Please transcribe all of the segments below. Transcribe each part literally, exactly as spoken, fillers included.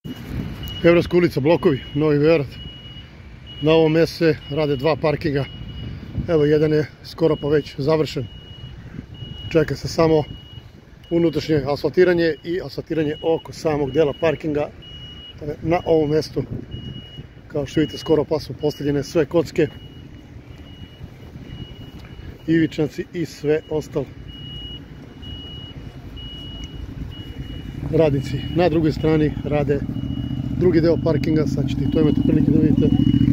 Evropska ulica, blokovi, Novi Beograd. Na ovom mjestu se rade dva parkinga. Evo, jedan je skoro pa već završen. Čeka se samo unutrašnje asfaltiranje i asfaltiranje oko samog dela parkinga. Na ovom mjestu, kao što vidite, skoro pa su postavljene sve kocke, ivičnjaci i sve ostalo. Radnici na drugoj strani rade drugi deo parkinga, sad ćete i to imati prilike da vidite.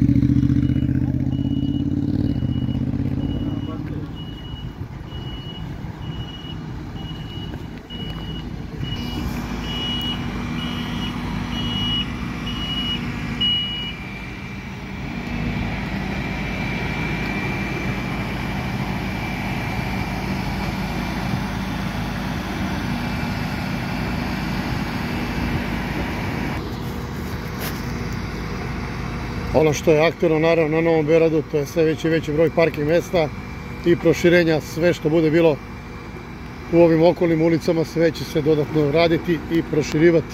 Ono što je aktualno naravno na Novom Beogradu, to je sve veći i veći broj parking mjesta i proširenja. Sve što bude bilo u ovim okolnim ulicama sve će se dodatno raditi i proširivati.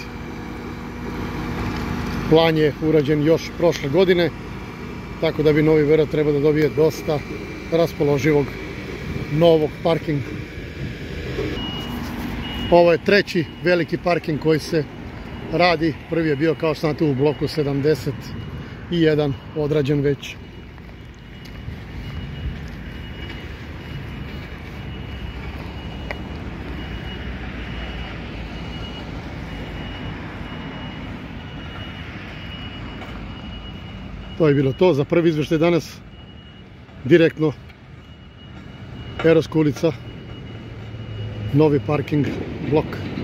Plan je urađen još prošle godine, tako da bi Novi Beograd trebao da dobije dosta raspoloživog novog parkinga. Ovo je treći veliki parking koji se radi. Prvi je bio, kao što znate, u bloku sedamdeset i jedan odrađen već. To je bilo to za prvi izveštaj danas. Direktno Evropska ulica, novi parking blok.